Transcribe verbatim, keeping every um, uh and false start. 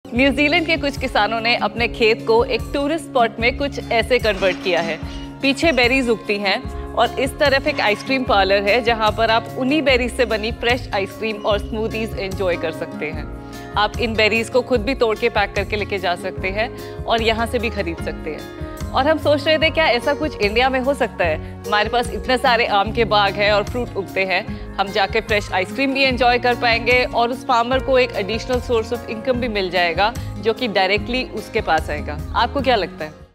New Zealand के कुछ किसानों ने अपने खेत को एक टूरिस्ट स्पॉट में कुछ ऐसे कन्वर्ट किया है। पीछे बेरीज उगती हैं और इस तरफ एक आइसक्रीम पार्लर है जहां पर आप उन्हीं बेरीज से बनी फ्रेश आइसक्रीम और स्मूदीज एंजॉय कर सकते हैं। आप इन बेरीज को खुद भी तोड़ के पैक करके लेके जा सकते हैं और यहाँ से भी खरीद सकते हैं। और हम सोच रहे थे क्या ऐसा कुछ इंडिया में हो सकता है। हमारे पास इतने सारे आम के बाग हैं और फ्रूट उगते हैं, हम जाके फ्रेश आइसक्रीम भी एंजॉय कर पाएंगे और उस फार्मर को एक एडिशनल सोर्स ऑफ इनकम भी मिल जाएगा जो कि डायरेक्टली उसके पास आएगा। आपको क्या लगता है?